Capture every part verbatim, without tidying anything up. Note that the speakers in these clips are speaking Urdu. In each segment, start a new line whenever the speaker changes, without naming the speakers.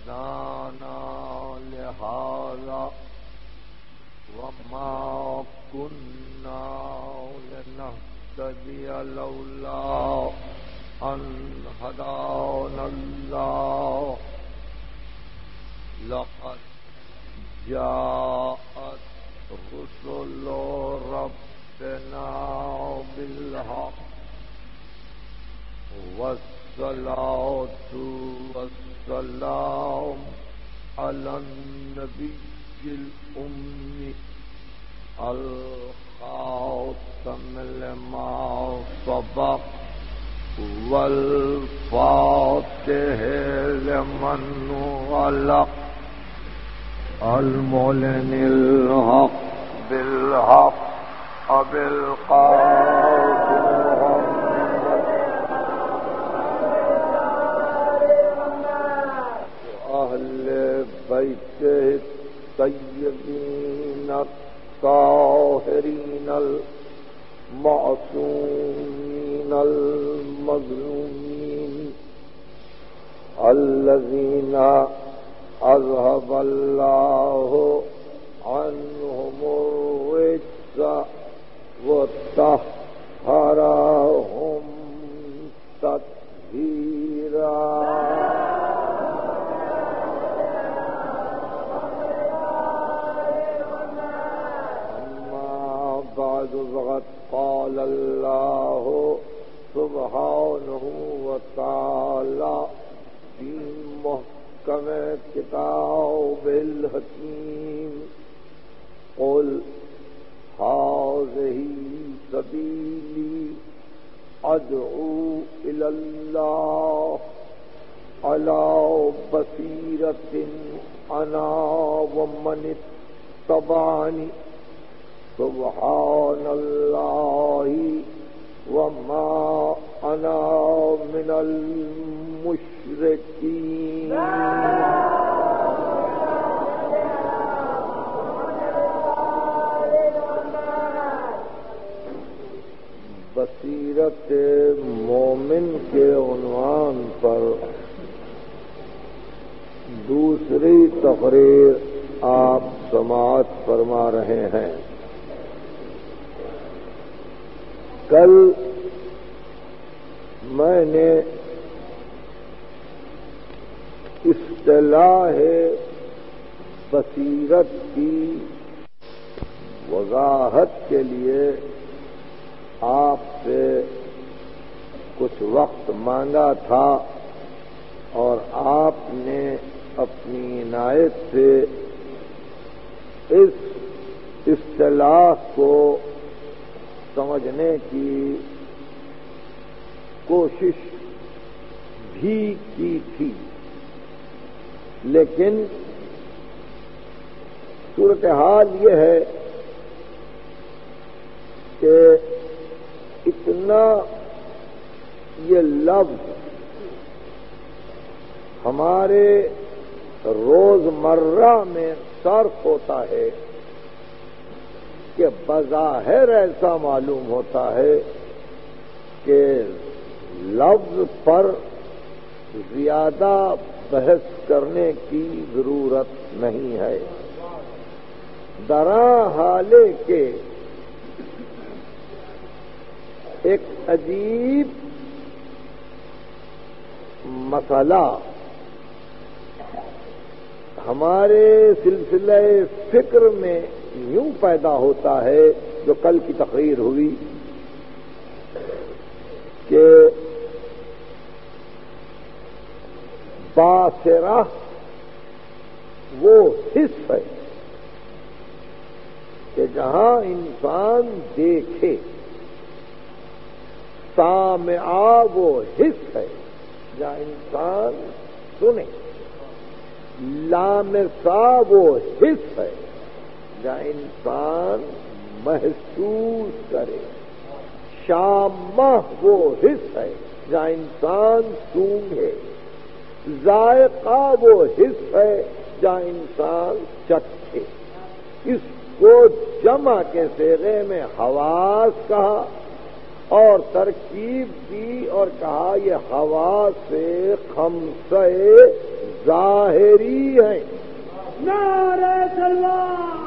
هدانا لهذا وما كنا لنهتدي لولا أن هدانا الله لقد جاءت رسل ربنا بالحق والصلاة والسلام على النبي الأمي الخاتم لما سبق والفاتح لمن غلق المعلن الحق بالحق بالقاسم أهل بيته الطيبين الطاهرين المعصومين المظلومين الذين أذهب الله عنهم الرجس وطهرهم تطهيرا. فقد قال الله سبحانه وتعالى في محكم كتاب الحكيم قل هذه سبيلي أدعو إلى الله على بصيرة أنا ومن اتبعني سبحان الله وما أنا من المشركين. بصیرت مومن کے عنوان پر دوسری تقریر آپ سماعت فرما رہے ہیں. کل میں نے اصطلاح بصیرت کی وضاحت کے لیے آپ سے کچھ وقت مانگا تھا اور آپ نے اپنی عنایت سے اس اصطلاح کو سمجھنے کی کوشش بھی کی تھی، لیکن صورتحال یہ ہے کہ اتنا یہ لفظ ہمارے روزمرہ میں صرف ہوتا ہے کہ بظاہر ایسا معلوم ہوتا ہے کہ لفظ پر زیادہ بحث کرنے کی ضرورت نہیں ہے. درا حالے کے ایک عجیب مسئلہ ہمارے سلسلہ فکر میں یوں پیدا ہوتا ہے جو کل کی تقریر ہوئی کہ باصرہ وہ حص ہے کہ جہاں انسان دیکھے، سامعہ وہ حص ہے جہاں انسان سنے، لامسا وہ حص ہے جہاں انسان محسوس کرے، شامہ وہ حص ہے جہاں انسان سونگھے، ذائقہ وہ حص ہے جہاں انسان چکھے. اس کو جمع کے صیغے میں حواس کہا اور ترکیب دی اور کہا یہ ہوا سے خمسہ ظاہری ہیں.
نعرہ تکبیر.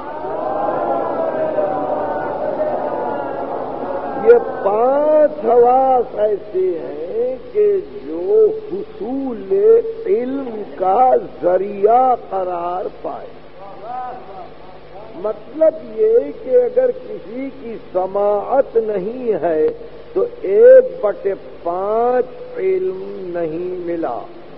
یہ پانچ حواس ایسے ہیں کہ جو حصول علم کا ذریعہ قرار پائے. مطلب یہ کہ اگر کسی کی سماعت نہیں ہے تو ایک بٹے پانچ علم نہیں ملا.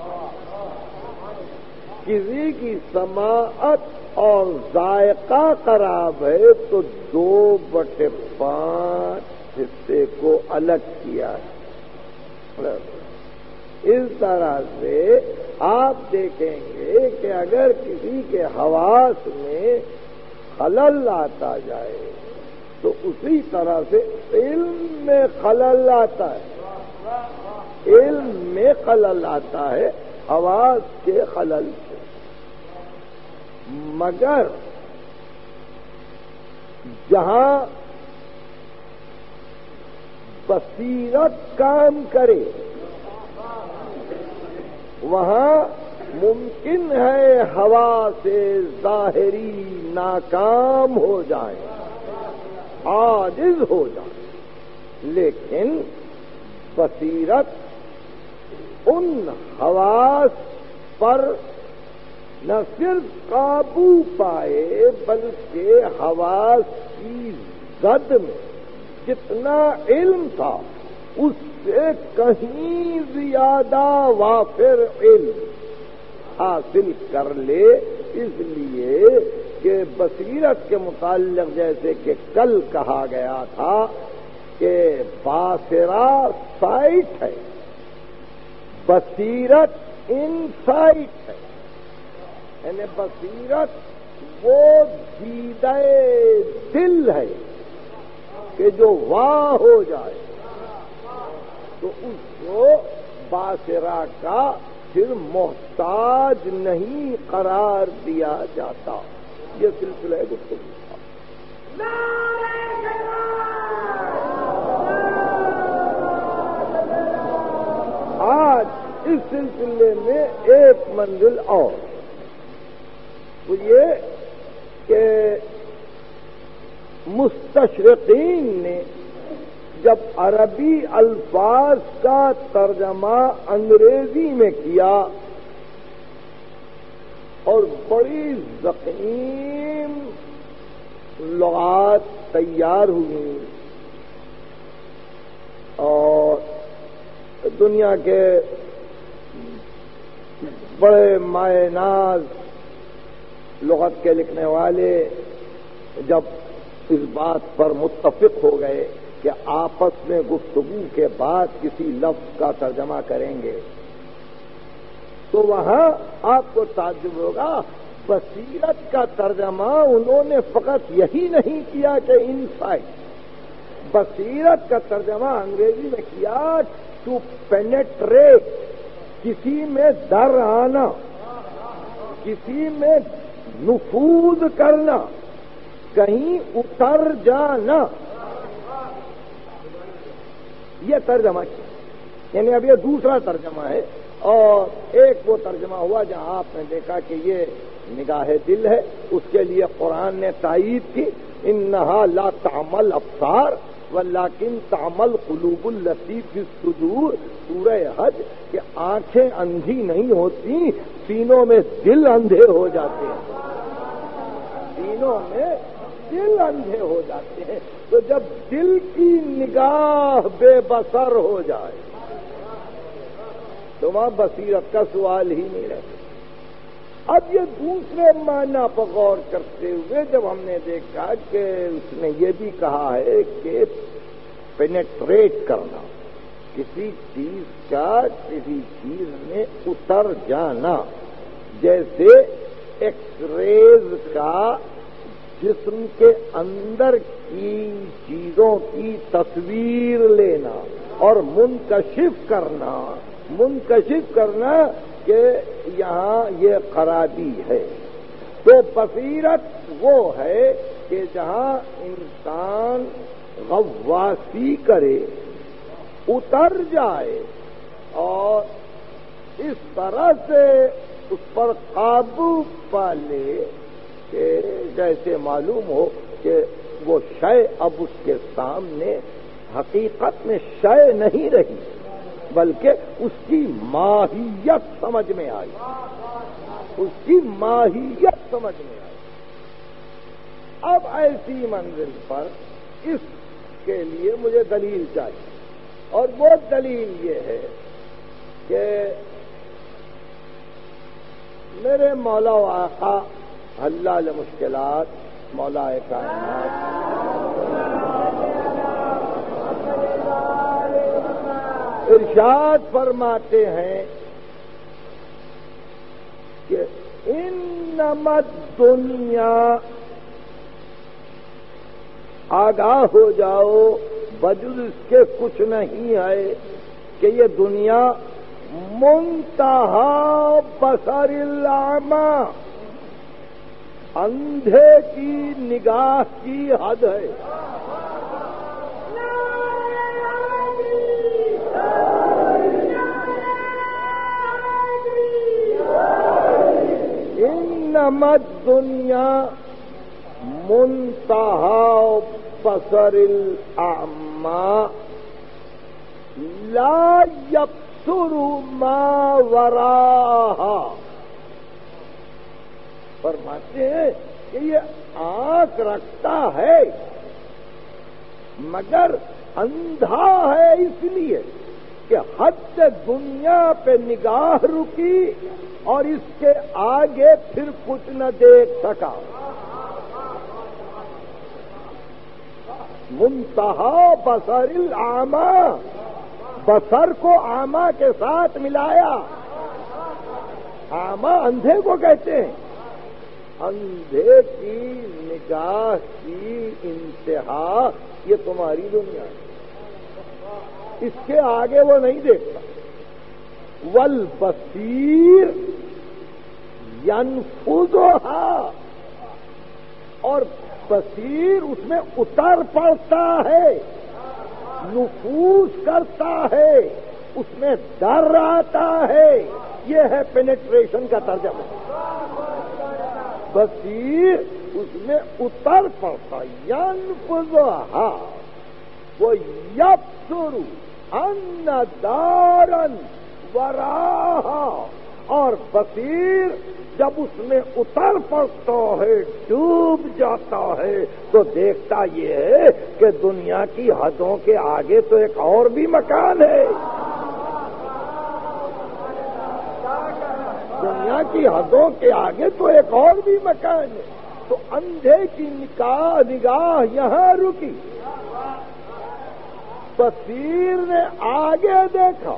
کسی کی سماعت اور ذائقہ خراب ہے تو دو بٹے پانچ حصے کو الگ کیا ہے. اس طرح سے آپ دیکھیں گے کہ اگر کسی کے حواس میں خلل آتا جائے تو اسی طرح سے علم میں خلل آتا ہے. علم میں خلل آتا ہے حواس کے خلل سے. مگر جہاں بصیرت کام کرے وہاں ممکن ہے ہوا سے ظاہری ناکام ہو جائیں، عاجز ہو جائیں، لیکن بصیرت ان حواس پر نہ صرف قابو پائے بلکہ حواس کی زد میں جتنا علم تھا اس سے کہیں زیادہ وافر علم حاصل کر لے. اس لیے کہ بصیرت کے متعلق جیسے کہ کل کہا گیا تھا کہ باصرہ سائٹ ہے، بصیرت انسائٹ ہے. یعنی بصیرت وہ دیدہ دل ہے کہ جو واہ ہو جائے تو اس کو باصرہ کا پھر محتاج نہیں قرار دیا جاتا. یہ سلسلہ گفتگو تھا. آج اس سلسلے میں ایک منزل اور وہ یہ کہ مستشرقین نے جب عربی الفاظ کا ترجمہ انگریزی میں کیا اور بڑی ضخیم لغات تیار ہوئی اور دنیا کے بڑے مائے ناز لغت کے لکھنے والے جب اس بات پر متفق ہو گئے کہ آپس میں گفتگو کے بعد کسی لفظ کا ترجمہ کریں گے تو وہاں آپ کو تعجب ہوگا بصیرت کا ترجمہ انہوں نے فقط یہی نہیں کیا کہ انسائٹ. بصیرت کا ترجمہ انگریزی میں کیا ٹو پینیٹریٹ، کسی میں در آنا، کسی میں نفوذ کرنا، کہیں اتر جانا. یہ ترجمہ کیا، یعنی اب یہ دوسرا ترجمہ ہے. اور ایک وہ ترجمہ ہوا جہاں آپ نے دیکھا کہ یہ نگاہ دل ہے، اس کے لیے قرآن نے تائید کی انہا لا تعمل ابصار ولکن تعمل قلوب التی فی الصدور. سورہ حج کہ آنکھیں اندھی نہیں ہوتی، سینوں میں دل اندھے ہو جاتے ہیں، سینوں میں دل اندھے ہو جاتے ہیں. تو جب دل کی نگاہ بے بصر ہو جائے تو وہاں بصیرت کا سوال ہی نہیں رہتا. اب یہ دوسرے معنی پر غور کرتے ہوئے جب ہم نے دیکھا کہ اس نے یہ بھی کہا ہے کہ پینیٹریٹ کرنا، کسی چیز کا کسی چیز میں اتر جانا، جیسے ایکس ریز کا جسم کے اندر کی چیزوں کی تصویر لینا اور منکشف کرنا منکشف کرنا کہ یہاں یہ خرابی ہے. تو بصیرت وہ ہے کہ جہاں انسان غواصی کرے اتر جائے اور اس طرح سے اس پر قابو پا لے کہ جیسے معلوم ہو کہ وہ شے اب اس کے سامنے حقیقت میں شے نہیں رہی بلکہ اس کی ماہیت سمجھ میں آئی، اس کی ماہیت سمجھ میں آئی۔ اب ایسی منزل پر اس کے لیے مجھے دلیل چاہیے، اور وہ دلیل یہ ہے کہ میرے مولا و آقا حلال مشکلات مولا کائنات ارشاد فرماتے ہیں کہ انما الدنیا، آگاہ ہو جاؤ وجود اس کے کچھ نہیں ہے کہ یہ دنیا منتہا بصر الاعمی، اندھے کی نگاہ کی حد ہے۔ انما الدنیا منتہا بصر الاعمی لا یبصر ما وراہا۔ فرماتے ہیں کہ یہ آنکھ رکھتا ہے مگر اندھا ہے اس لیے کہ حد دنیا پہ نگاہ رکی اور اس کے آگے پھر کچھ نہ دیکھ سکا۔ منتہا بصر الاعمی، بصر کو اعمی کے ساتھ ملایا۔ اعمی اندھے کو کہتے ہیں، اندھے کی نگاہ کی انتہا یہ تمہاری دنیا ہے، اس کے آگے وہ نہیں دیکھتا۔ والبصیر ينفذها، اور بصیر اس میں اتر پڑتا ہے، نفوذ کرتا ہے، اس میں ڈر آتا ہے۔ یہ ہے پینیٹریشن کا ترجمہ۔ بصیر اس میں اتر پڑتا، ينفذها، وہ یبصر ان دارا وراہا، اور بصیر جب اس میں اتر پڑتا ہے، ڈوب جاتا ہے، تو دیکھتا یہ ہے کہ دنیا کی حدوں کے آگے تو ایک اور بھی مکان ہے۔ دنیا کی حدوں کے آگے تو ایک اور بھی مکان ہے۔ تو اندھے کی نگاہ نگاہ یہاں رکی، بصیر نے آگے دیکھا،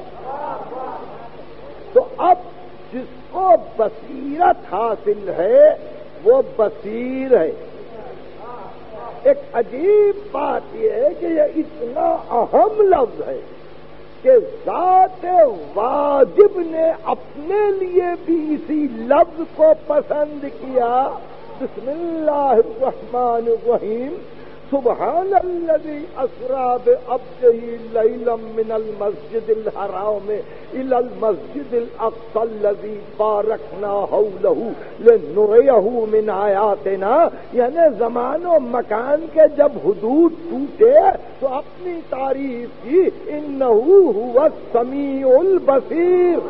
تو اب جس کو بصیرت حاصل ہے وہ بصیر ہے۔ ایک عجیب بات یہ ہے کہ یہ اتنا اہم لفظ ہے کہ ذات واجب نے اپنے لیے بھی اسی لفظ کو پسند کیا۔ بسم اللہ الرحمن الرحیم، سبحان الذی اسری بعبدہ لیلا من المسجد الحرام الی المسجد الاقصی الذی بارکنا حولہ لنریہ من آیاتنا۔ یعنی زمان و مکان کے جب حدود ٹوٹے تو اپنی تعریف کی، انہ هو السمیع البصیر۔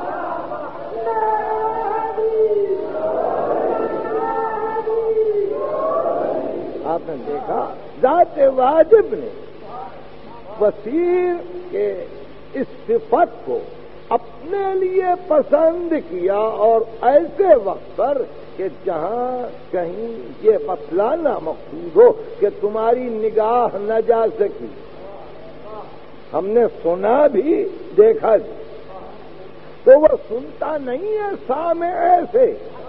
آپ نے دیکھا ذات واجب نے بصیر کے اس صفت کو اپنے لیے پسند کیا، اور ایسے وقت پر کہ جہاں کہیں یہ بتلانا مقصود ہو کہ تمہاری نگاہ نہ جا سکی۔ ہم نے سنا بھی دیکھا بھی، تو وہ سنتا نہیں ہے سامع سے،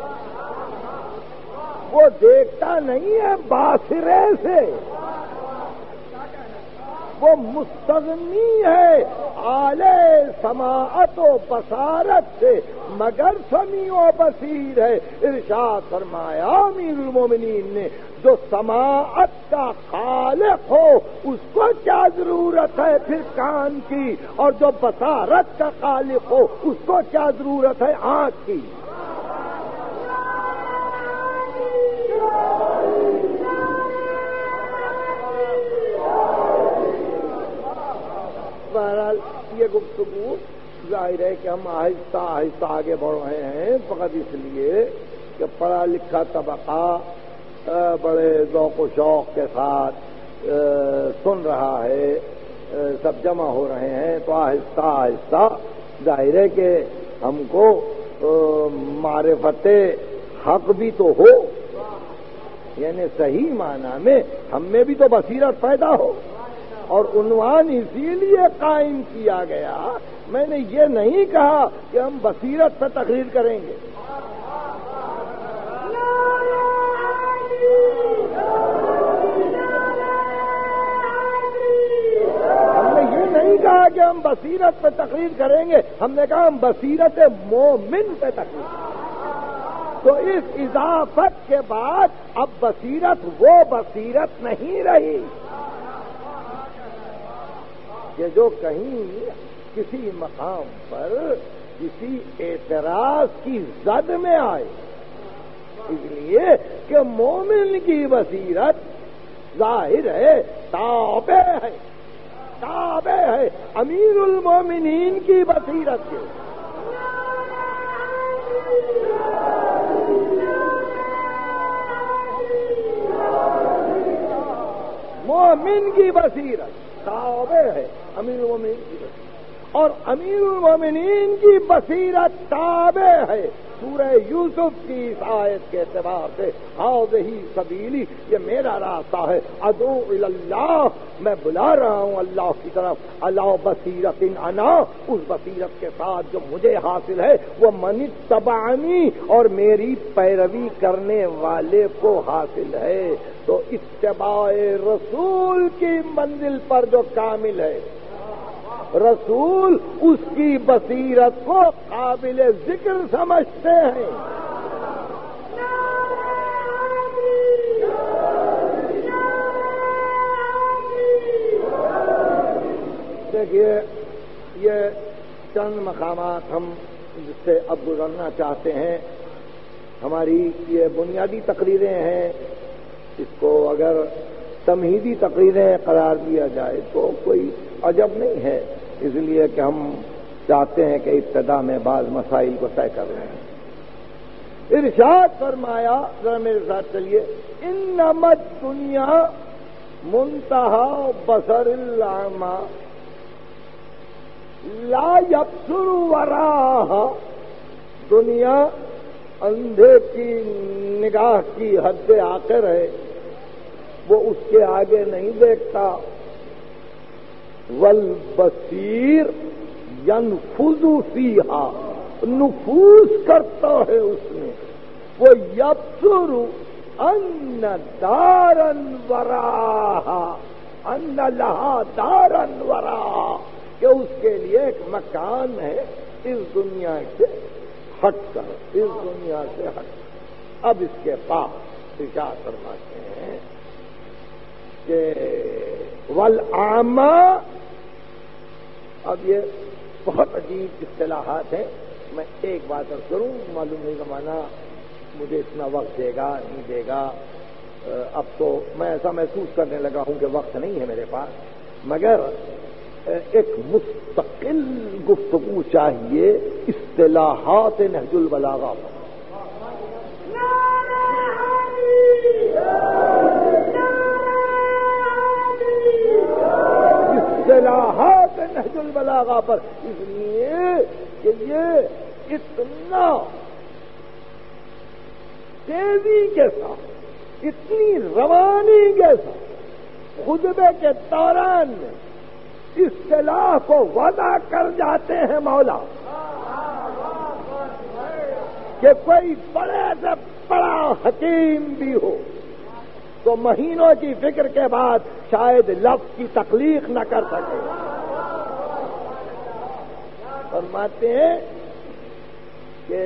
وہ دیکھتا نہیں ہے باصرے سے، وہ مستغنی ہے آلے سماعت و بصارت سے مگر سمیع و بصیر ہے۔ ارشاد فرمایا امیر المومنین نے جو سماعت کا خالق ہو اس کو کیا ضرورت ہے پھر کان کی، اور جو بصارت کا خالق ہو اس کو کیا ضرورت ہے آنکھ کی۔ بہرحال یہ گفتگو ظاہر ہے کہ ہم آہستہ آہستہ آگے بڑھ رہے ہیں، فقط اس لیے کہ پڑھا لکھا طبقہ بڑے ذوق و شوق کے ساتھ سن رہا ہے، سب جمع ہو رہے ہیں، تو آہستہ آہستہ ظاہر ہے کہ ہم کو معرفت حق بھی تو ہو، یعنی صحیح معنی میں ہم میں بھی تو بصیرت پیدا ہو، اور عنوان اسی لیے قائم کیا گیا۔ میں نے یہ نہیں کہا کہ ہم بصیرت پہ تقریر کریں گے، ہم نے یہ نہیں کہا کہ ہم بصیرت پہ تقریر کریں گے، ہم نے کہا ہم بصیرت مومن پہ تقریر کریں گے۔ تو اس اضافت کے بعد اب بصیرت وہ بصیرت نہیں رہی کہ جو کہیں کسی مقام پر کسی اعتراض کی زد میں آئے، اس لیے کہ مومن کی بصیرت ظاہر ہے تابع ہے، تابع ہے امیر المومنین کی بصیرت کے۔ مومن کی بصیرت تابع ہے امیر المومنین کی بصیرت، اور امیر المومنین کی بصیرت تابع ہے سورہ یوسف کی اس آیت کے اعتبار سے، ہذہ سبیلی، یہ میرا راستہ ہے، ادعو الی اللہ، میں بلا رہا ہوں اللہ کی طرف، علی بصیرت انا، اس بصیرت کے ساتھ جو مجھے حاصل ہے، وہ من اتبعنی، اور میری پیروی کرنے والے کو حاصل ہے۔ تو اتباع رسول کی منزل پر جو کامل ہے، رسول اس کی بصیرت کو قابل ذکر سمجھتے ہیں۔ دیکھیے یہ چند مقامات ہم جس سے اب گزرنا چاہتے ہیں، ہماری یہ بنیادی تقریریں ہیں، اس کو اگر تمہیدی تقریریں قرار دیا جائے تو کوئی عجب نہیں ہے، اس لیے کہ ہم چاہتے ہیں کہ ابتدا میں بعض مسائل کو طے کر رہے ہیں۔ ارشاد فرمایا، ذرا میرے ساتھ چلیے، انما الدنیا منتہا بصر الاعمی لا یبصر وراہا، دنیا اندھے کی نگاہ کی حد آخر ہے، وہ اس کے آگے نہیں دیکھتا۔ والبصیر ینفذ فیہا، نفوذ کرتا ہے اس میں، وہ یبصر ان دارا وراہا، ان لہا دارا وراہا، کہ اس کے لیے ایک مکان ہے اس دنیا سے ہٹ کر، اس دنیا سے ہٹ کر۔ اب اس کے بعد ارشاد فرماتے ہیں کہ والاعمی، اب یہ بہت عجیب اصطلاحات ہیں، میں ایک بات اور کروں، معلوم نہیں زمانہ مجھے اتنا وقت دے گا نہیں دے گا، اب تو میں ایسا محسوس کرنے لگا ہوں کہ وقت نہیں ہے میرے پاس، مگر ایک مستقل گفتگو چاہیے اصطلاحات نہج البلاغہ پر۔ اصطلاحات نہج البلاغہ پر، اس لیے کہ یہ اتنا تیزی کے ساتھ، اتنی روانی کے ساتھ خطبے کے دوران میں اصطلاح کو وضع کر جاتے ہیں مولا، کہ کوئی بڑے سے بڑا حکیم بھی ہو تو مہینوں کی فکر کے بعد شاید لفظ کی تخلیق نہ کر سکے۔ فرماتے ہیں کہ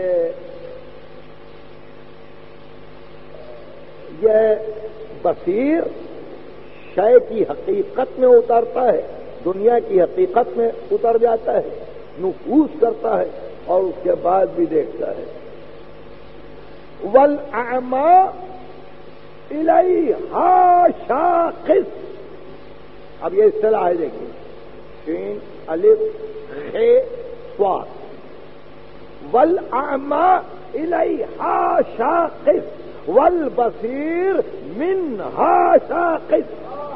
یہ بصیر شے کی حقیقت میں اترتا ہے، دنیا کی حقیقت میں اتر جاتا ہے، نفوذ کرتا ہے اور اس کے بعد بھی دیکھتا ہے۔ والاعمى الیہا شاخص، اب یہ اصطلاح ہے، دیکھیے شین الف خے صاد، والاعمى الیہا شاخص والبصیر منہا شاخص۔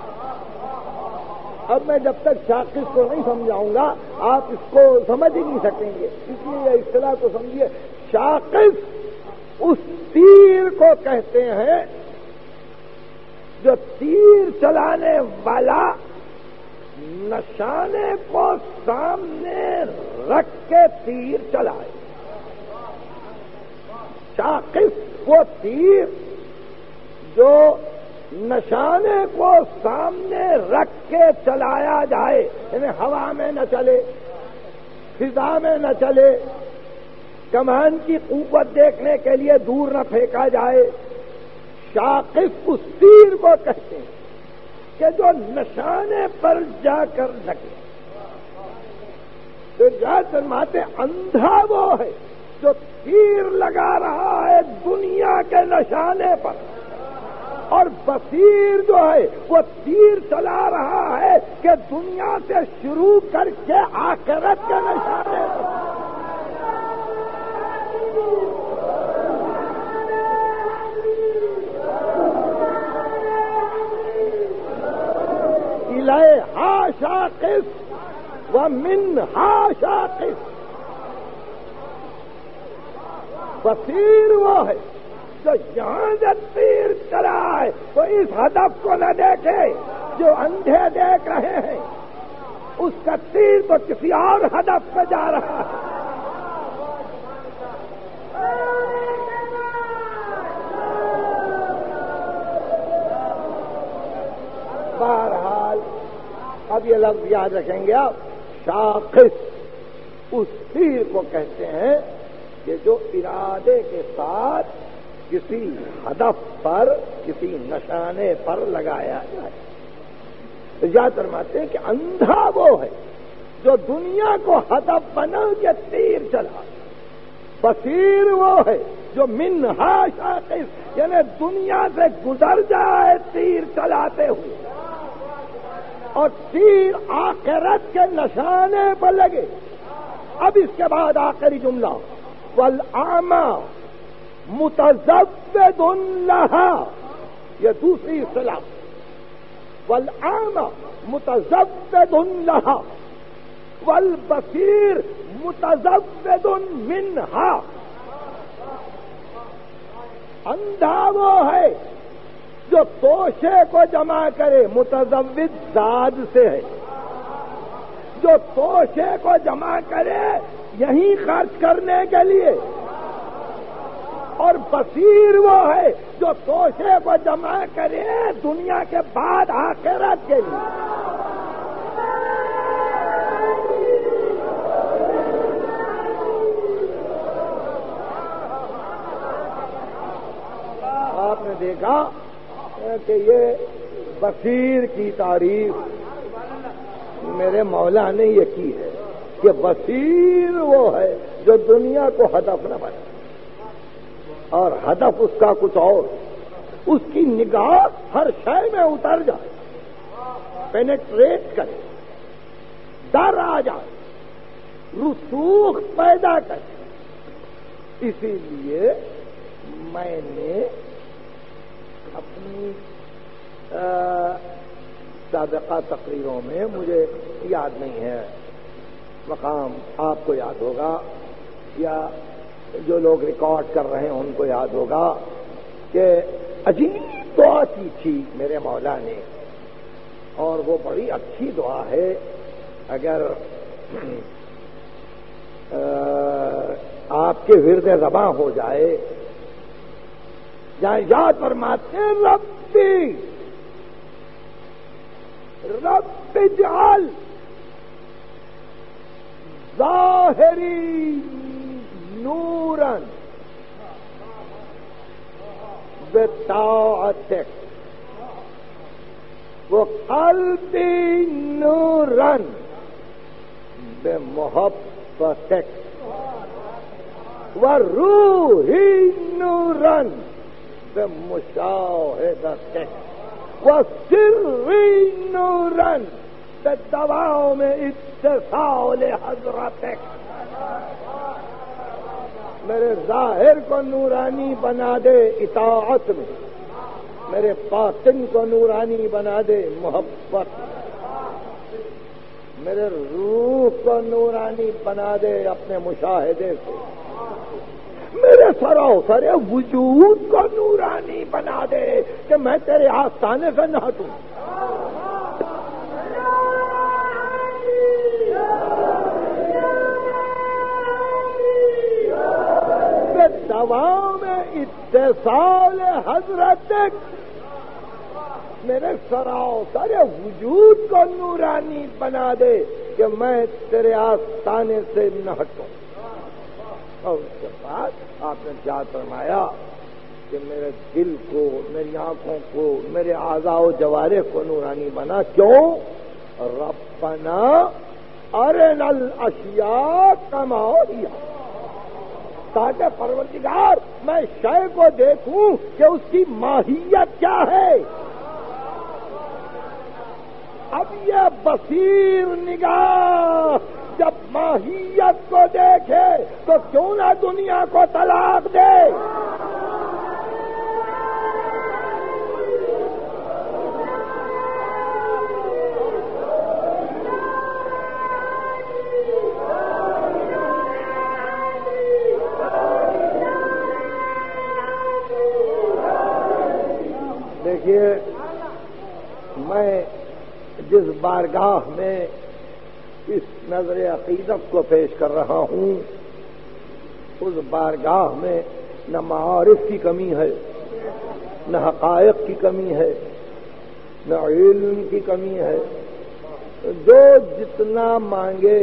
اب میں جب تک شاخص کو نہیں سمجھاؤں گا آپ اس کو سمجھ ہی نہیں سکیں گے، اس لیے یہ اصطلاح کو سمجھیے۔ شاخص اس تیر کو کہتے ہیں جو تیر چلانے والا نشانے کو سامنے رکھ کے تیر چلائے۔ شاخص وہ تیر جو نشانے کو سامنے رکھ کے چلایا جائے، یعنی ہوا میں نہ چلے، فضا میں نہ چلے، کمان کی قوت دیکھنے کے لیے دور نہ پھینکا جائے۔ شاخص اس تیر کو کہتے ہیں کہ جو نشانے پر جا کر لگے۔ تو جا فرماتے اندھا وہ ہے جو تیر لگا رہا ہے دنیا کے نشانے پر، اور بصیر جو ہے وہ تیر چلا رہا ہے کہ دنیا سے شروع کر کے آخرت کے نشانے پر۔ الیہا شاخص ومنہا شاخص، بصیر وہ ہے جو یہاں سے تیر چلا ہے تو اس ہدف کو نہ دیکھے جو اندھے دیکھ رہے ہیں، اس کا تیر تو کسی اور ہدف پہ جا رہا ہے۔ بہرحال اب یہ لفظ یاد رکھیں گے آپ، شاخص اس تیر کو کہتے ہیں کہ جو ارادے کے ساتھ کسی ہدف پر، کسی نشانے پر لگایا جائے۔ یاد فرماتے ہیں کہ اندھا وہ ہے جو دنیا کو ہدف بنا کے تیر چلا، بصیر وہ ہے جو منہا شاخص یعنی دنیا سے گزر جائے تیر چلاتے ہوئے، اور تیر آخرت کے نشانے پر لگے۔ اب اس کے بعد آخری جملہ، والاعمى متزود لها، یہ دوسری اصطلاح، والاعمى متزود لها والبصیر متزود منها۔ اندھا وہ ہے جو توشے کو جمع کرے، متزود زاد سے ہے، جو توشے کو جمع کرے یہیں خرچ کرنے کے لیے، اور بصیر وہ ہے جو توشے کو جمع کرے دنیا کے بعد آخرت کے لیے۔ آپ نے دیکھا کہ یہ بصیر کی تعریف میرے مولا نے یہ کی ہے کہ بصیر وہ ہے جو دنیا کو ہدف نہ بنے، اور ہدف اس کا کچھ اور، اس کی نگاہ ہر شے میں اتر جائے، پینیٹریٹ کرے، ڈر آ جائے، رسوخ پیدا کرے۔ اسی لیے میں نے اپنی سابقہ تقریروں میں، مجھے یاد نہیں ہے مقام، آپ کو یاد ہوگا یا جو لوگ ریکارڈ کر رہے ہیں ان کو یاد ہوگا کہ عجیب دعا کی تھی میرے مولا نے، اور وہ بڑی اچھی دعا ہے۔ اگر آپ کے ورد زباں ہو جائے، جہاں یاد فرماتے ہیں ربی رب اجعل ظاہری نورن بطاعتک وہ قلبی نورن بمحبتک وروحی نورن بمشاہدتک وسری نورن بدوام اتصال حضرتک. میرے ظاہر کو نورانی بنا دے اطاعت میں، میرے باطن کو نورانی بنا دے محبت، میرے روح کو نورانی بنا دے اپنے مشاہدے سے، میرے سراسر وجود کو نورانی بنا دے کہ میں تیرے آستانے سے نہ ہٹوں. دوام اتصال حضرت میرے سراسر وجود کو نورانی بنا دے کہ میں تیرے آستانے سے نہ ہٹوں. اور اس کے بعد آپ نے کیا فرمایا کہ میرے دل کو، میری آنکھوں کو، میرے اعضاء و جوارح کو نورانی بنا. کیوں؟ ربنا ارنا الاشیاء کما ہی، تاکہ پروردگار میں شے کو دیکھوں کہ اس کی ماہیت کیا ہے. اب یہ بصیر نگاہ جب ماہیت کو دیکھے تو کیوں نہ دنیا کو طلاق دے. دیکھیے، میں جس بارگاہ میں اس نظر عقیدت کو پیش کر رہا ہوں اس بارگاہ میں نہ معارف کی کمی ہے، نہ حقائق کی کمی ہے، نہ علم کی کمی ہے. جو جتنا مانگے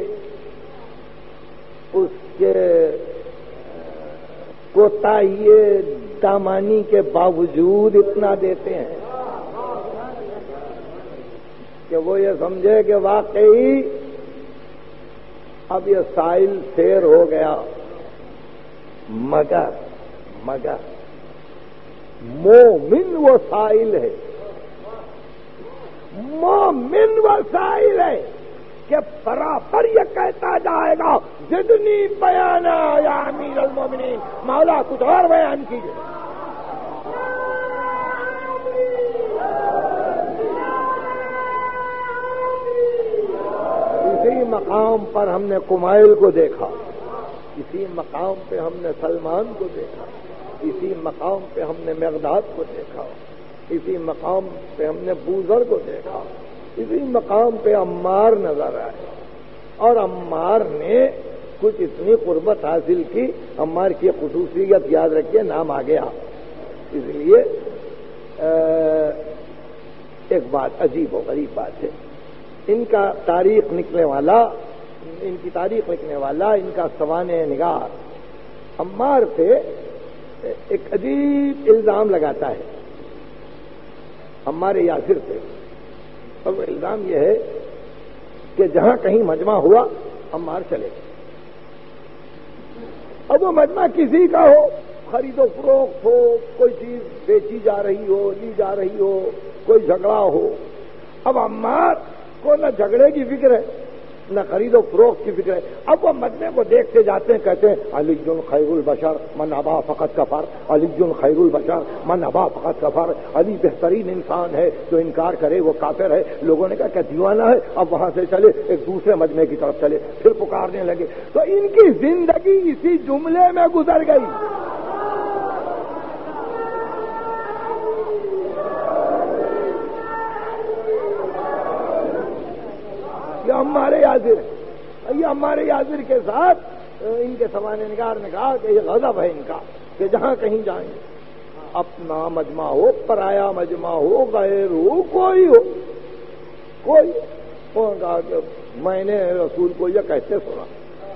اس کے کوتاہی دامانی کے باوجود اتنا دیتے ہیں کہ وہ یہ سمجھے کہ واقعی اب یہ سائل سیر ہو گیا. مگر مگر مومن وہ سائل ہے، مومن وہ سائل ہے کہ برابر یہ کہتا جائے گا زدنی بیانا یا امیر المومنین، مولا کچھ اور بیان کیجیے. اسی مقام پر ہم نے کمائل کو دیکھا، اسی مقام پہ ہم نے سلمان کو دیکھا، اسی مقام پہ ہم نے مقداد کو دیکھا، اسی مقام پہ ہم نے بوذر کو دیکھا، اسی مقام پہ عمار نظر آئے. اور عمار نے کچھ اتنی قربت حاصل کی، عمار کی خصوصیت یاد رکھیے، نام آ گیا. اس لیے ایک بات عجیب و غریب بات ہے، ان کا تاریخ لکھنے والا ان کی تاریخ لکھنے والا ان کا سوانح نگار عمار پہ ایک عجیب الزام لگاتا ہے عمار یاسر پہ. اور وہ الزام یہ ہے کہ جہاں کہیں مجمع ہوا عمار چلے. اب وہ مجمع کسی کا ہو، خرید و فروخت ہو، کوئی چیز بیچی جا رہی ہو، لی جا رہی ہو، کوئی جھگڑا ہو، اب عمار کو نہ جھگڑے کی فکر ہے نہ خرید و فروخت کی فکر ہے. اب وہ مجمع کو دیکھتے جاتے ہیں، کہتے ہیں علی خیر البشر من ابا فقط کفر، علی خیر البشر من ابا فقط کفر، علی بہترین انسان ہے، جو انکار کرے وہ کافر ہے. لوگوں نے کہا کہ دیوانہ ہے. اب وہاں سے چلے ایک دوسرے مجمع کی طرف چلے، پھر پکارنے لگے. تو ان کی زندگی اسی جملے میں گزر گئی. یہ ہمارے یاسر ہے، یہ ہمارے یاسر کے ساتھ ان کے سوانح نگار نے کہا کہ یہ غضب ہے ان کا کہ جہاں کہیں جائیں اپنا مجمع ہو، پرایا مجمع ہو، غیر ہو، کوئی ہو کوئی ہو کہا کہ میں نے رسول کو یہ کہتے سنا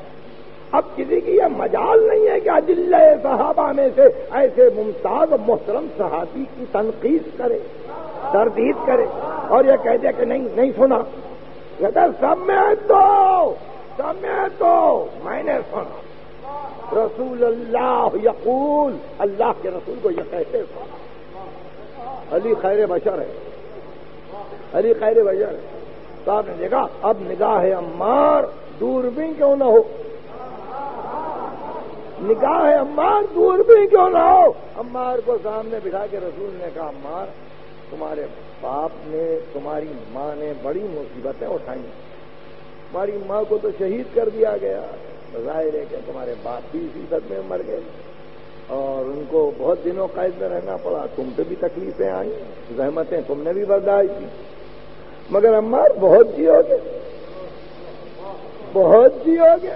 اب کسی کی یہ مجال نہیں ہے کہ اجلہ صحابہ میں سے ایسے ممتاز و محترم صحابی کی تنقید کرے، تردید کرے اور یہ کہہ دے کہ نہیں نہیں سنا. کہتا سمیت تو سمیت تو میں نے سنا رسول اللہ یقول، اللہ کے رسول کو یہ کہتے سنا. علی خیر بشر ہے، علی خیر بشر ہے. تو آپ نے دیکھا اب نگاہ عمار دوربین کیوں نہ ہو، نگاہ عمار دوربین کیوں نہ ہو. عمار کو سامنے بٹھا کے رسول نے کہا عمار تمہارے باپ نے تمہاری ماں نے بڑی مصیبتیں اٹھائی، تمہاری ماں کو تو شہید کر دیا گیا، ظاہر ہے کہ تمہارے باپ بھی اسی صدمے میں مر گئے اور ان کو بہت دنوں قید میں رہنا پڑا، تم پہ بھی تکلیفیں آئیں، زحمتیں تم نے بھی برداشت کی، مگر عمار بہت جیو گے بہت جیو گے.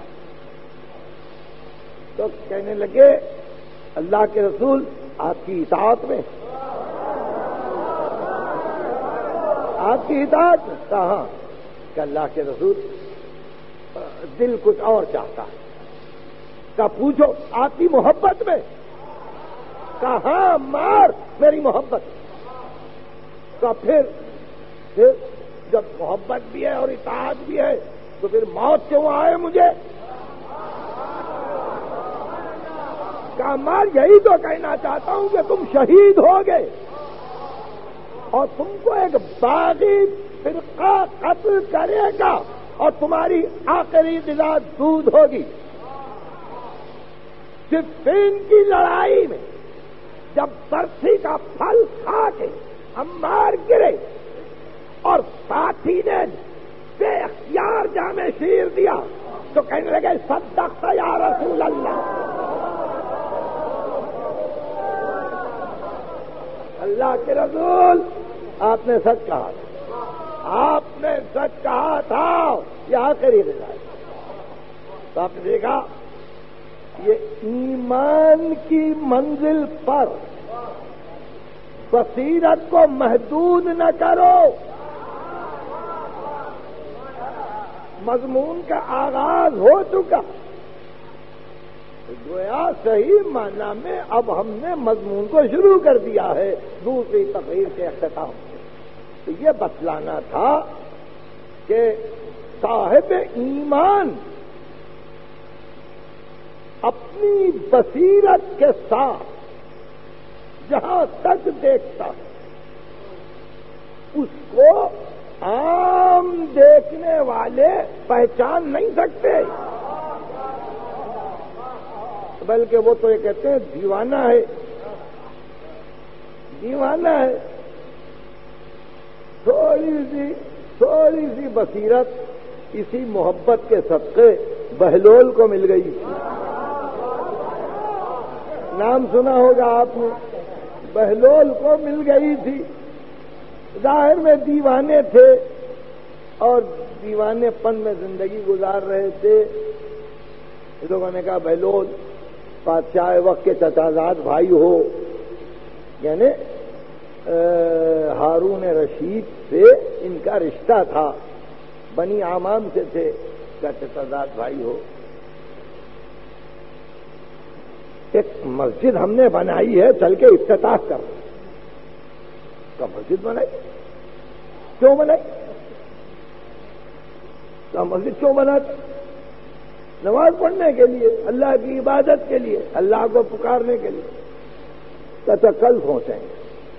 تو کہنے لگے اللہ کے رسول آپ کی اطاعت میں، آپ کی اطاعت میں. کہاں کہ اللہ کے رسول دل کچھ اور چاہتا ہے. کہا پوچھو آپ کی محبت میں. کہاں مار میری محبت. کہا پھر پھر جب محبت بھی ہے اور اطاعت بھی ہے تو پھر موت کیوں آئے مجھے. کہا مار یہی تو کہنا چاہتا ہوں کہ تم شہید ہو گئے اور تم کو ایک باغی فرقہ قتل کرے گا اور تمہاری آخری غذا دودھ ہوگی. صفین کی لڑائی میں جب برسی کا پھل کھا کے عمار گرے اور ساتھی نے بے اختیار جامع شیر دیا تو کہنے لگے صدقت یا رسول اللہ. اللہ کے رسول آپ نے سچ کہا تھا، آپ نے سچ کہا تھا، یہ آخری غذا ہے. تو آپ نے دیکھا یہ ایمان کی منزل پر بصیرت کو محدود نہ کرو. مضمون کا آغاز ہو چکا، گویا صحیح معنی میں اب ہم نے مضمون کو شروع کر دیا ہے دوسری تقریر کے اختتام سے. تو یہ بتلانا تھا کہ صاحب ایمان اپنی بصیرت کے ساتھ جہاں تک دیکھتا ہے اس کو عام دیکھنے والے پہچان نہیں سکتے، بلکہ وہ تو یہ کہتے ہیں دیوانہ ہے دیوانہ ہے. تھوڑی سی تھوڑی سی بصیرت اسی محبت کے صدقے بہلول کو مل گئی. نام سنا ہوگا آپ نے، بہلول کو مل گئی تھی. ظاہر میں دیوانے تھے اور دیوانے پن میں زندگی گزار رہے تھے. لوگوں نے کہا بہلول بادشاہ وقت کے چچازاد بھائی ہو، یعنی ہارون رشید سے ان کا رشتہ تھا، بنی عامام سے تھے، کا چچازاد بھائی ہو. ایک مسجد ہم نے بنائی ہے، چل کے افتتاح کر. کا مسجد بنائی؟ کیوں بنائی؟ کا مسجد کیوں بناتے؟ نماز پڑھنے کے لیے، اللہ کی عبادت کے لیے، اللہ کو پکارنے کے لیے. کہتا کل سوچیں گے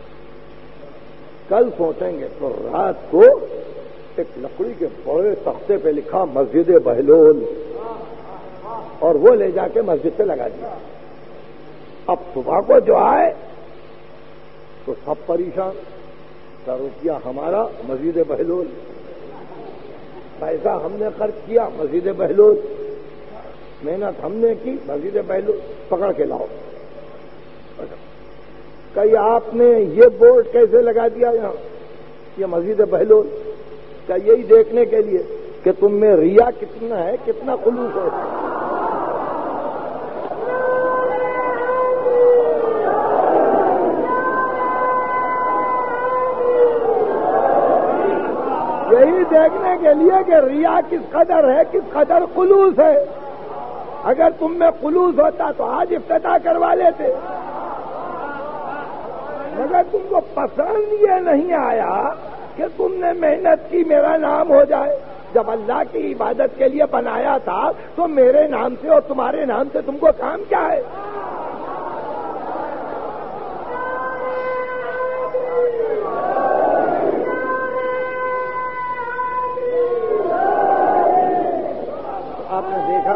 کل سوچیں گے تو رات کو ایک لکڑی کے بڑے تختے پہ لکھا مسجد بہلول اور وہ لے جا کے مسجد پہ لگا دیا. اب صبح کو جو آئے تو سب پریشان، کا روپیہ ہمارا مسجد بہلول، پیسہ ہم نے خرچ کیا مسجد بہلول، محنت ہم نے کی مسجد بہلول، پکڑ کے لاؤ. کئی آپ نے یہ بورڈ کیسے لگا دیا یہاں یہ مسجد بہلول کا؟ یہی دیکھنے کے لیے کہ تم میں ریا کتنا ہے، کتنا خلوص ہے. یہی دیکھنے کے لیے کہ ریا کس قدر ہے، کس قدر خلوص ہے. اگر تم میں خلوص ہوتا تو آج افتتاح کروا لیتے، مگر تم کو پسند یہ نہیں آیا کہ تم نے محنت کی میرا نام ہو جائے۔ جب اللہ کی عبادت کے لیے بنایا تھا تو میرے نام سے اور تمہارے نام سے تم کو کام کیا ہے؟ آپ نے دیکھا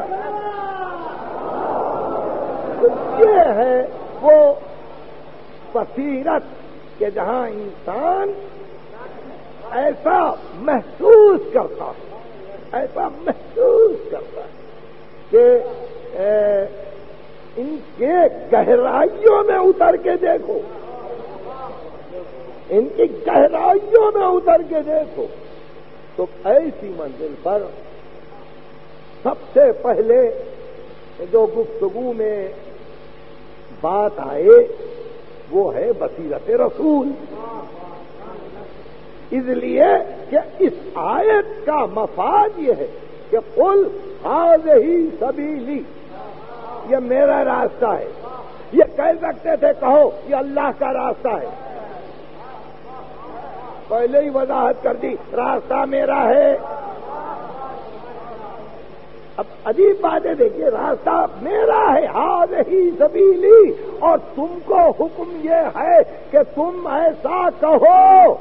تو یہ ہے وہ بصیرت کہ جہاں انسان ایسا محسوس کرتا ہے، ایسا محسوس کرتا ہے کہ ان کے گہرائیوں میں اتر کے دیکھو، ان کی گہرائیوں میں اتر کے دیکھو، تو ایسی منزل پر سب سے پہلے جو گفتگو میں بات آئے وہ ہے بصیرت رسول، اس لیے کہ اس آیت کا مفاد یہ ہے کہ قل ھذہ سبیلی، یہ میرا راستہ ہے۔ یہ کہہ سکتے تھے کہو یہ اللہ کا راستہ ہے، پہلے ہی وضاحت کر دی راستہ میرا ہے۔ اب عجیب بات ہے، دیکھیے راستہ میرا ہے، ھذہ سبیلی، اور تم کو حکم یہ ہے کہ تم ایسا کہو۔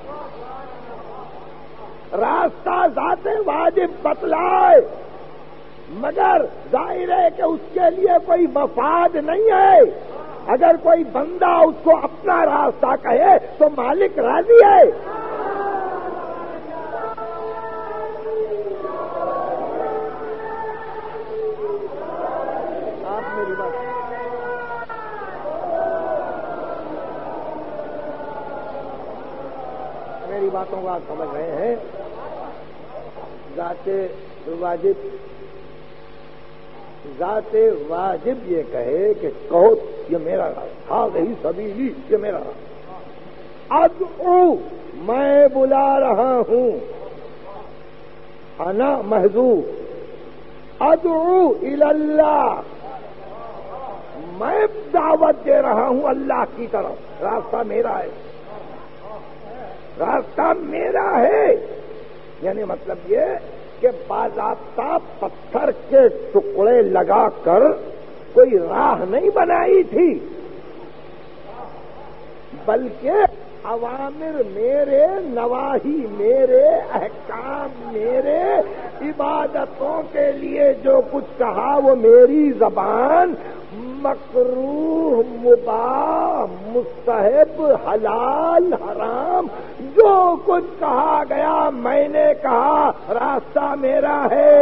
راستہ ذات واجب بتلائے، مگر ظاہر ہے کہ اس کے لیے کوئی مفاد نہیں ہے۔ اگر کوئی بندہ اس کو اپنا راستہ کہے تو مالک راضی ہے۔ آپ میری بات میری باتوں کو آپ سمجھ رہے ہیں؟ ذات واجب ذات واجب یہ کہے کہ کہو یہ میرا راستہ، ھذہ سبیلی، یہ میرا راستہ۔ ادعو، میں بلا رہا ہوں، انا محذوف، ادعو الی اللہ، میں دعوت دے رہا ہوں اللہ کی طرف۔ راستہ میرا ہے، راستہ میرا ہے، یعنی مطلب یہ کہ باضابطہ پتھر کے ٹکڑے لگا کر کوئی راہ نہیں بنائی تھی، بلکہ اوامر میرے، نواہی میرے، احکام میرے، عبادتوں کے لیے جو کچھ کہا وہ میری زبان، مکروہ، مباح، مستحب، حلال، حرام، جو کچھ کہا گیا میں نے کہا، راستہ میرا ہے۔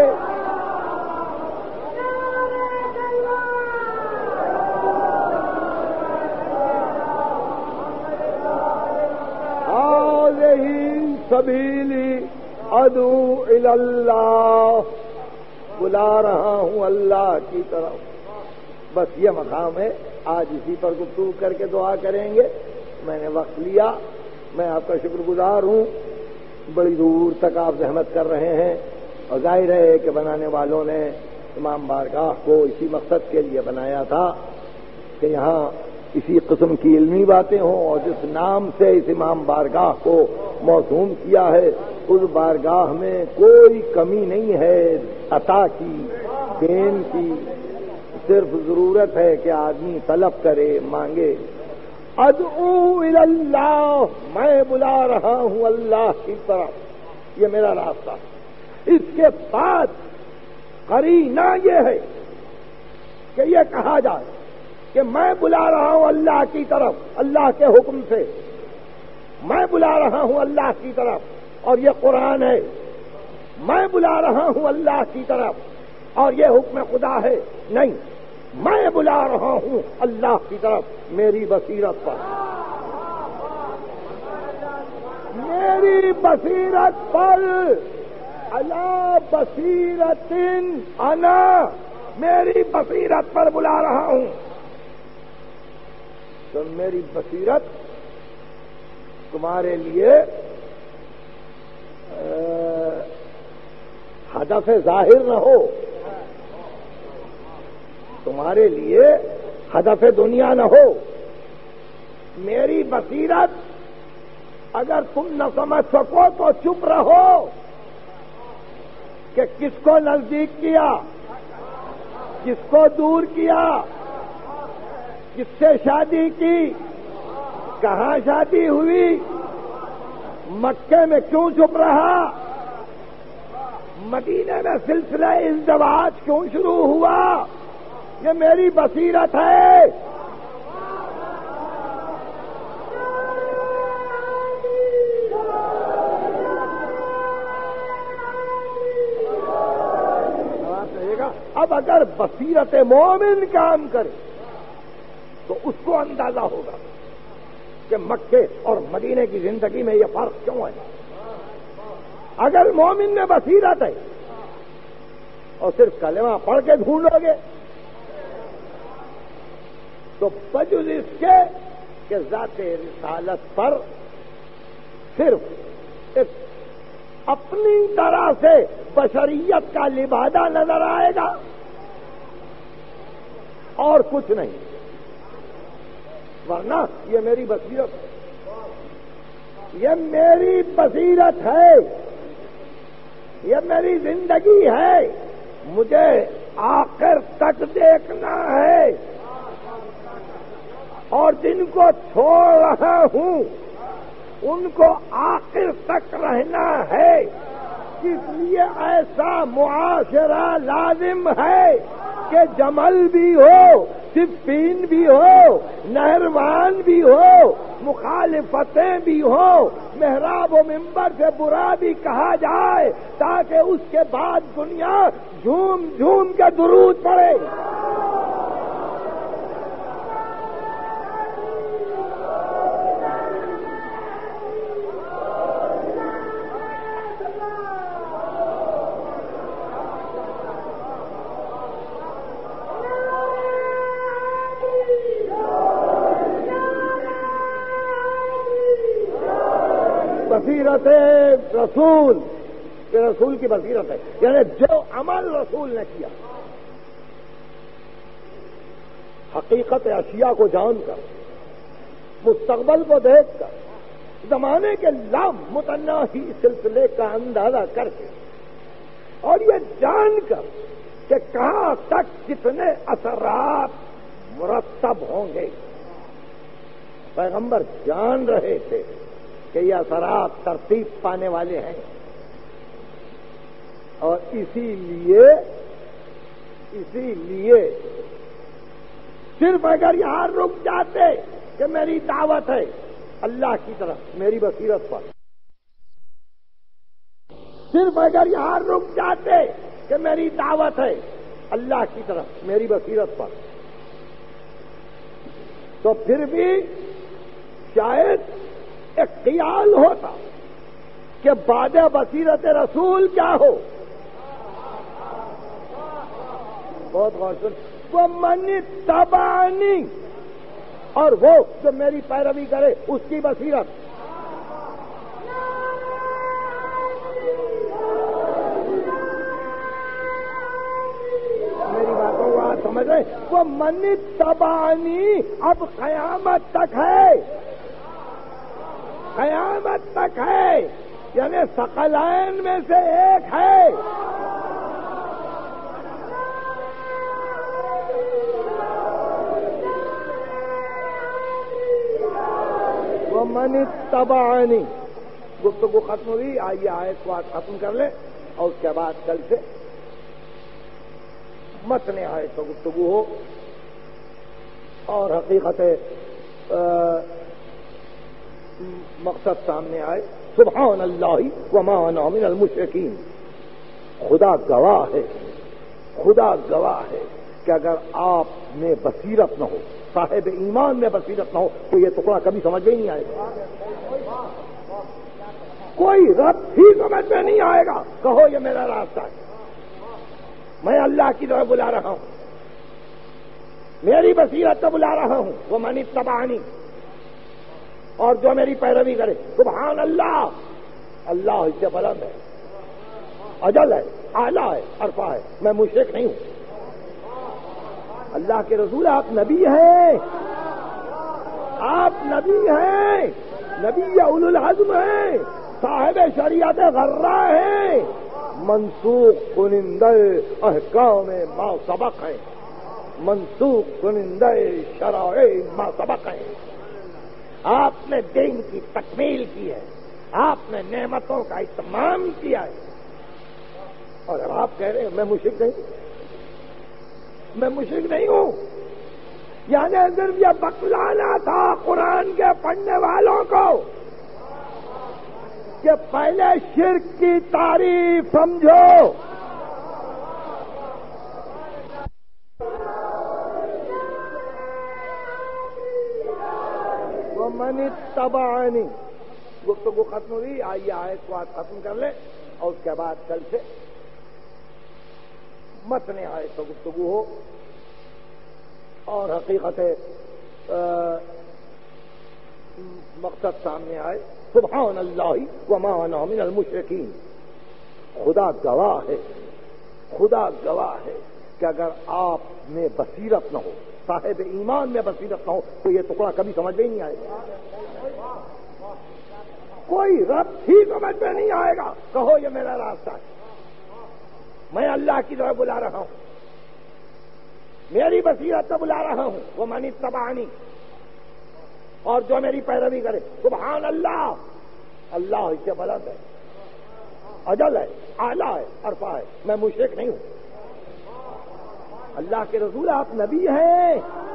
ھذہ سبیلی ادعو الی اللہ، بلا رہا ہوں اللہ کی طرف۔ بس یہ مقام ہے، آج اسی پر گفتگو کر کے دعا کریں گے۔ میں نے وقت لیا، میں آپ کا شکر گزار ہوں، بڑی دور تک آپ زحمت کر رہے ہیں، اور ظاہر ہے کہ بنانے والوں نے امام بارگاہ کو اسی مقصد کے لیے بنایا تھا کہ یہاں اسی قسم کی علمی باتیں ہوں، اور جس نام سے اس امام بارگاہ کو موسوم کیا ہے اس بارگاہ میں کوئی کمی نہیں ہے عطا کی، دین کی، صرف ضرورت ہے کہ آدمی طلب کرے، مانگے۔ ادعو الی اللہ، میں بلا رہا ہوں اللہ کی طرف، یہ میرا راستہ۔ اس کے بعد قرینہ یہ ہے کہ یہ کہا جائے کہ میں بلا رہا ہوں اللہ کی طرف، اللہ کے حکم سے، میں بلا رہا ہوں اللہ کی طرف، اور یہ قرآن ہے، میں بلا رہا ہوں اللہ کی طرف اور یہ حکم خدا ہے، نہیں، میں بلا رہا ہوں اللہ کی طرف میری بصیرت پر، میری بصیرت پر، الا بصیرت انا، میری بصیرت پر بلا رہا ہوں۔ تو میری بصیرت تمہارے لیے ہدف ظاہر نہ ہو، تمہارے لیے ہدف دنیا نہ ہو. میری بصیرت اگر تم نہ سمجھ سکو تو چپ رہو کہ کس کو نزدیک کیا, کس کو دور کیا, کس سے شادی کی, کہاں شادی ہوئی, مکے میں کیوں چپ رہا, مدینے میں سلسلہ ازدواج کیوں شروع ہوا. یہ میری بصیرت ہے. اب اگر بصیرت مومن کام کرے تو اس کو اندازہ ہوگا کہ مکے اور مدینے کی زندگی میں یہ فرق کیوں ہے. اگر مومن میں بصیرت ہے اور صرف کلمہ پڑھ کے ڈھونڈو گے تو بجز اس کے کہ ذات رسالت پر صرف ایک اپنی طرح سے بشریت کا لبادہ نظر آئے گا اور کچھ نہیں. ورنہ یہ میری بصیرت ہے, یہ میری بصیرت ہے, یہ میری زندگی ہے. مجھے آخر تک دیکھنا ہے اور جن کو چھوڑ رہا ہوں ان کو آخر تک رہنا ہے. اس لیے ایسا معاشرہ لازم ہے کہ جمل بھی ہو, صفین بھی ہو, نہروان بھی ہو, مخالفتیں بھی ہو, محراب و منبر سے برا بھی کہا جائے تاکہ اس کے بعد دنیا جھوم جھوم کے درود پڑے. بصیرت رسول کہ رسول کی بصیرت ہے, یعنی جو عمل رسول نے کیا حقیقت اشیاء کو جان کر, مستقبل کو دیکھ کر, زمانے کے لام متناہی سلسلے کا اندازہ کر کے اور یہ جان کر کہ کہاں تک کتنے اثرات مرتب ہوں گے. پیغمبر جان رہے تھے کہ یہ اثرات ترتیب پانے والے ہیں اور اسی لیے اسی لیے صرف اگر یہاں رک جاتے کہ میری دعوت ہے اللہ کی طرف میری بصیرت پر, صرف اگر یہاں رک جاتے کہ میری دعوت ہے اللہ کی طرف میری بصیرت پر, تو پھر بھی شاید ایک خیال ہوتا کہ بعد بصیرت رسول کیا ہو. بہت غور سن, وہ من تبانی اور وہ جو میری پیروی کرے اس کی بصیرت. میری باتوں کو آپ سمجھ رہے, وہ من تبانی اب قیامت تک ہے, قیامت تک ہے, یعنی ثقلین میں سے ایک ہے. وہ من تبعنی. گفتگو ختم ہوئی, آئیے آیت کو آج ختم کر لیں اور اس کے بعد کل سے متن آیت تو گفتگو ہو اور حقیقت مقصد سامنے آئے. سبحان اللہ وما انا من المشرکین. خدا گواہ ہے, خدا گواہ ہے کہ اگر آپ میں بصیرت نہ ہو, صاحب ایمان میں بصیرت نہ ہو تو یہ ٹکڑا کبھی سمجھ میں نہیں آئے گا, کوئی رب ہی سمجھ میں نہیں آئے گا. کہو یہ میرا راستہ ہے, میں اللہ کی طرف بلا رہا ہوں, میری بصیرت کو بلا رہا ہوں. وہ من اتبعنی, اور جو میری پیروی کرے. سبحان اللہ, اللہ اس سے بلند ہے, اجل ہے, اعلیٰ ہے, عرفہ ہے. میں مشرک نہیں ہوں, اللہ کے رسول آپ نبی ہیں، آپ نبی ہیں، نبی اولو العزم ہیں، صاحب شریعت غرہ ہیں، منسوخ کنندہ احکام ما سبق ہیں، منسوخ کنندہ شرائع ما سبق ہیں۔ آپ نے دین کی تکمیل کی ہے، آپ نے نعمتوں کا اتمام کیا ہے، اور اب آپ کہہ رہے ہیں میں مشرک نہیں، میں مشرک نہیں ہوں۔ یعنی صرف یہ بتلانا تھا قرآن کے پڑھنے والوں کو کہ پہلے شرک کی تعریف سمجھو۔ وَمَنِ اتَّبَعَنِي، گفتگو ختم ہوئی، آئیے آیت کو آج ختم کر لیں اور اس کے بعد کل سے متن آیت تو گفتگو ہو اور حقیقت مقصد سامنے آئے۔ سبحان اللہ وما انا من المشرکین، خدا گواہ ہے، خدا گواہ ہے کہ اگر آپ میں بصیرت نہ ہو، صاحب ایمان میں بصیرت نہ ہو تو یہ ٹکڑا کبھی سمجھ میں نہیں آئے گا، کوئی رب ہی سمجھ میں نہیں آئے گا۔ کہو یہ میرا راستہ ہے، میں اللہ کی طرف بلا رہا ہوں، میری بصیرت سے بلا رہا ہوں، وہ من اتبعنی، اور جو میری پیروی کرے۔ سبحان اللہ، اللہ اس سے بلند ہے، اجل ہے، اعلیٰ ہے، عرفہ ہے، میں مشرک نہیں ہوں۔ اللہ کے رسول آپ نبی ہیں،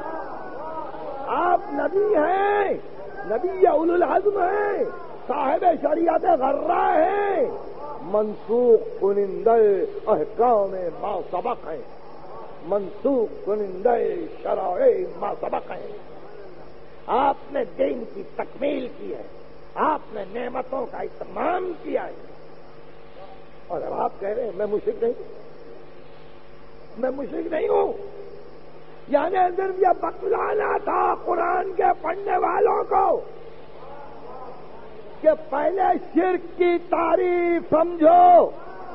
آپ نبی ہیں، نبی اولو العزم ہیں، صاحب شریعت غرہ ہیں، منسوخ کنندہ احکام ما سبق ہیں، منسوخ کنندہ شرائع ما سبق ہیں۔ آپ نے دین کی تکمیل کی ہے، آپ نے نعمتوں کا اتمام کیا ہے، اور اب آپ کہہ رہے ہیں میں مشرک نہیں، میں مشرک نہیں ہوں۔ یعنی صرف یہ بتلانا تھا قرآن کے پڑھنے والوں کو کہ پہلے شرک کی تعریف سمجھو۔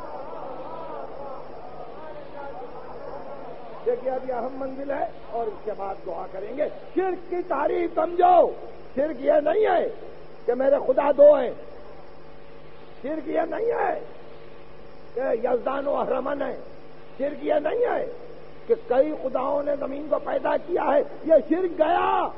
دیکھیے ابھی اہم منزل ہے اور اس کے بعد دعا کریں گے۔ شرک کی تعریف سمجھو۔ شرک یہ نہیں ہے کہ میرے خدا دو ہیں، شرک یہ نہیں ہے کہ یزدان و اہرمن ہے، شرک یہ نہیں ہے کہ کئی خداؤں نے زمین کو پیدا کیا ہے، یہ شرک گیا،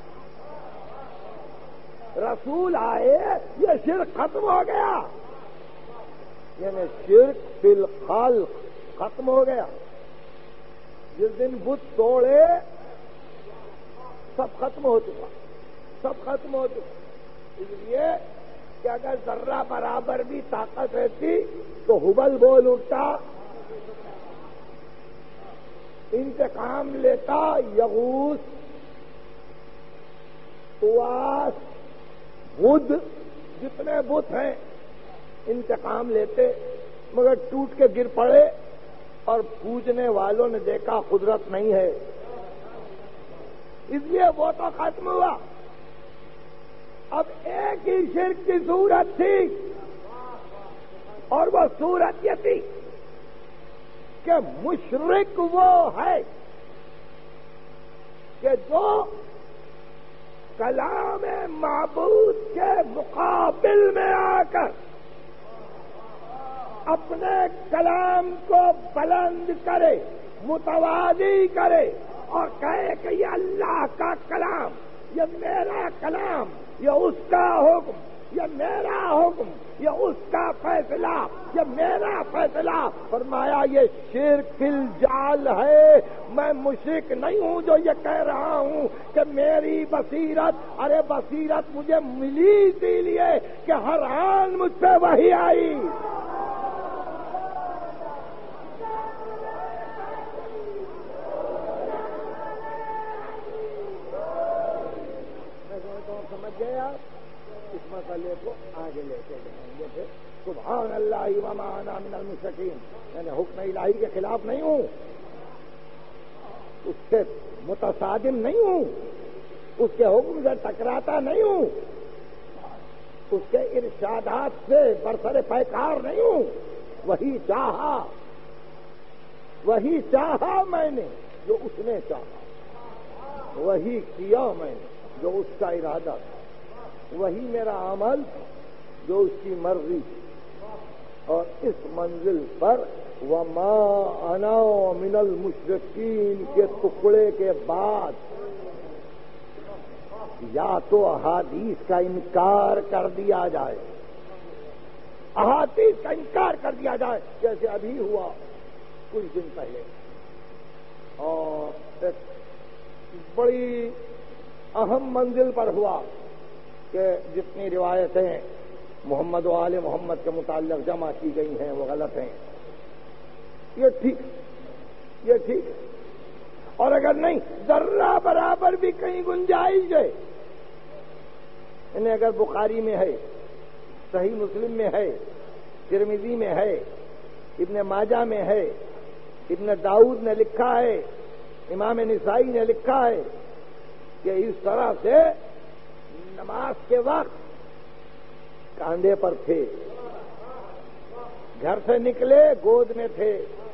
رسول آئے یہ شرک ختم ہو گیا، یعنی شرک فی الخلق ختم ہو گیا۔ جس دن بت توڑے سب ختم ہو چکا، سب ختم ہو چکا۔ اس لیے کہ اگر ذرہ برابر بھی طاقت رہتی تو حبل بول اٹھتا، انتقام لیتا، یغوث، اواس، بدھ، جتنے بت ہیں انتقام لیتے، مگر ٹوٹ کے گر پڑے اور پوجنے والوں نے دیکھا قدرت نہیں ہے، اس لیے وہ تو ختم ہوا۔ اب ایک ہی شرک کی صورت تھی اور وہ صورت یہ تھی کہ مشرک وہ ہے کہ جو کلام معبود کے مقابل میں آ کر اپنے کلام کو بلند کرے، متوازی کرے اور کہے کہ یہ اللہ کا کلام، یہ میرا کلام، یہ اس کا حکم، یہ میرا حکم، یہ اس کا فیصلہ، یہ میرا فیصلہ۔ فرمایا یہ شرک الجال ہے، میں مشرک نہیں ہوں جو یہ کہہ رہا ہوں کہ میری بصیرت، ارے بصیرت مجھے ملی اسی لیے کہ ہر آن مجھ پہ وحی آئی۔ اس مسئلے کو آگے لے کے جائیں گے پھر۔ سبحان اللہ وما انا من المشرکین، یعنی حکم الہی کے خلاف نہیں ہوں، اس سے متصادم نہیں ہوں، اس کے حکم سے ٹکراتا نہیں ہوں، اس کے ارشادات سے برسر پیکار نہیں ہوں۔ وہی چاہا، وہی چاہا میں نے جو اس نے چاہا، وہی کیا میں نے جو اس کا ارادہ تھا، وہی میرا عمل جو اس کی مرضی تھی، اور اس منزل پر وما انا من المشرکین کے ٹکڑے کے بعد یا تو احادیث کا انکار کر دیا جائے، احادیث کا انکار کر دیا جائے جیسے ابھی ہوا کچھ دن پہلے، اور ایک بڑی اہم منزل پر ہوا کہ جتنی روایتیں محمد و آل محمد کے متعلق جمع کی گئی ہیں وہ غلط ہیں، یہ ٹھیک یہ ٹھیک ہے، اور اگر نہیں ذرہ برابر بھی کہیں گنجائش ہے، انہیں اگر بخاری میں ہے، صحیح مسلم میں ہے، ترمذی میں ہے، ابن ماجہ میں ہے، ابن داؤد نے لکھا ہے، امام نسائی نے لکھا ہے کہ اس طرح سے نماز کے وقت کاندھے پر تھے، گھر سے نکلے گود میں تھے،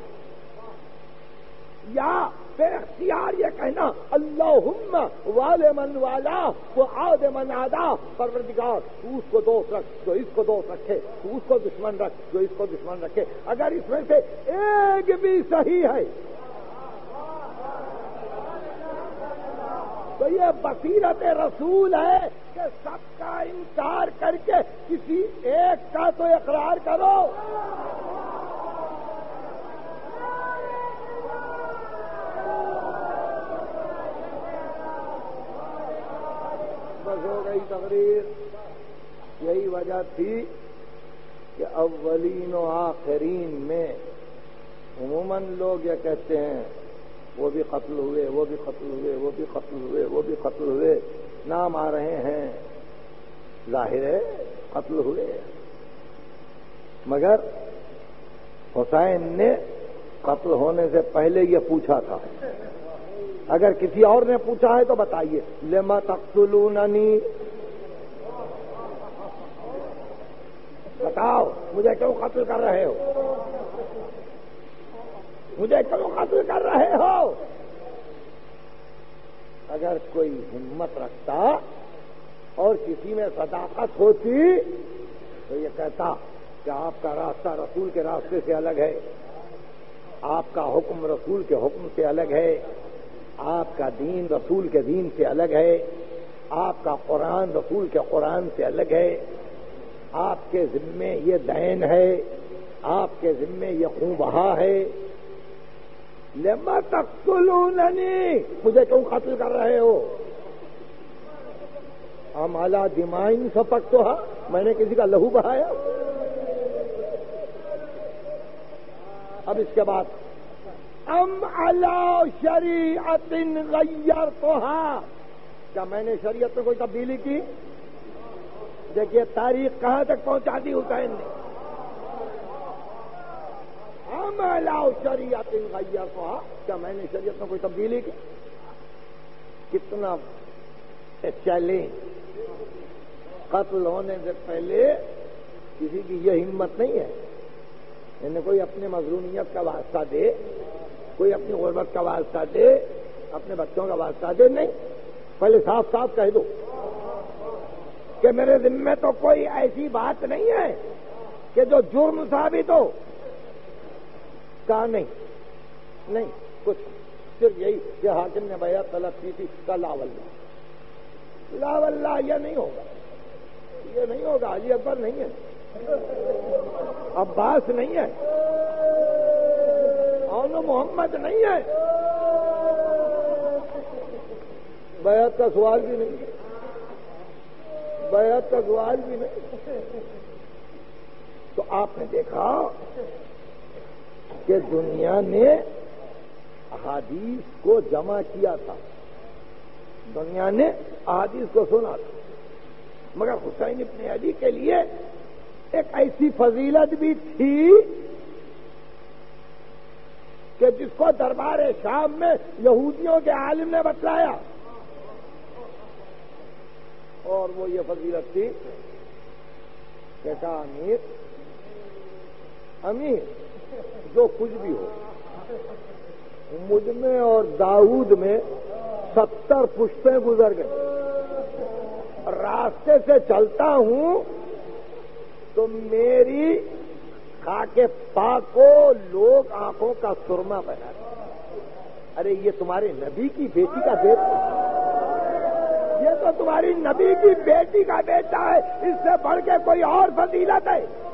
یا بے اختیار یہ کہنا اللہم والے من والا وہ عاد من آدا، پروردگار تو اس کو دوست رکھ جو اس کو دوست رکھے، تو اس کو دشمن رکھ جو اس کو دشمن رکھے، اگر اس میں سے ایک بھی صحیح ہے تو یہ بصیرت رسول ہے کہ سب کا انکار کر کے کسی ایک کا تو اقرار کرو۔ بس ہو گئی تقریر۔ یہی وجہ تھی کہ اولین و آخرین میں عموماً لوگ یہ کہتے ہیں وہ بھی قتل ہوئے وہ بھی قتل ہوئے وہ بھی قتل ہوئے وہ بھی قتل ہوئے، نام آ رہے ہیں، ظاہر ہے قتل ہوئے، مگر حسین نے قتل ہونے سے پہلے یہ پوچھا تھا۔ اگر کسی اور نے پوچھا ہے تو بتائیے، لما تقتلوننی، بتاؤ مجھے کیوں قتل کر رہے ہو، مجھے کیوں قتل کر رہے ہو؟ اگر کوئی ہمت رکھتا اور کسی میں صداقت ہوتی تو یہ کہتا کہ آپ کا راستہ رسول کے راستے سے الگ ہے، آپ کا حکم رسول کے حکم سے الگ ہے، آپ کا دین رسول کے دین سے الگ ہے، آپ کا قرآن رسول کے قرآن سے الگ ہے، آپ کے ذمے یہ دین ہے، آپ کے ذمے یہ خون بہا ہے، لما تقتلوننی، مجھے کیوں قتل کر رہے ہو؟ ہم اعلی دمائن سپک تو ہاں، میں نے کسی کا لہو بہایا؟ اب اس کے بعد ام علی شریعت غیرتھا، کیا میں نے شریعت میں کوئی تبدیلی کی؟ دیکھیے تاریخ کہاں تک پہنچا دی حسین نے، ام علی شریعت غیرتھا، کیا میں نے شریعت میں کوئی تبدیلی کی؟ کتنا چیلنج، قتل ہونے سے پہلے کسی کی یہ ہمت نہیں ہے، یعنی کوئی اپنے مظلومیت کا واسطہ دے، کوئی اپنی غربت کا واسطہ دے، اپنے بچوں کا واسطہ دے، نہیں، پہلے صاف صاف کہہ دو کہ میرے ذمے تو کوئی ایسی بات نہیں ہے کہ جو جرم ثابت ہو، کہا نہیں نہیں کچھ، صرف یہی کہ حاکم نے بیعت طلب کی تھی، کا لا واللہ، لا واللہ یہ نہیں ہوگا، یہ نہیں ہوگا، علی اکبر نہیں ہے، عباس نہیں ہے، اور محمد نہیں ہے، بیعت کا سوال بھی نہیں، بیعت کا سوال بھی نہیں۔ تو آپ نے دیکھا کہ دنیا نے احادیث کو جمع کیا تھا، دنیا نے احادیث کو سنا تھا، مگر حسین ابن علی کے لیے ایک ایسی فضیلت بھی تھی کہ جس کو دربار شام میں یہودیوں کے عالم نے بتلایا، اور وہ یہ فضیلت تھی کہ کہا امیر امیر جو کچھ بھی ہو، مجھ میں اور داؤد میں ستر پشتیں گزر گئے. راستے سے چلتا ہوں تو میری خاک پاک کو لوگ آنکھوں کا سرما بناتے. ارے یہ تمہارے نبی کی بیٹی کا بیٹا، یہ تو تمہاری نبی کی بیٹی کا بیٹا ہے، اس سے بڑھ کے کوئی اور فضیلت ہے؟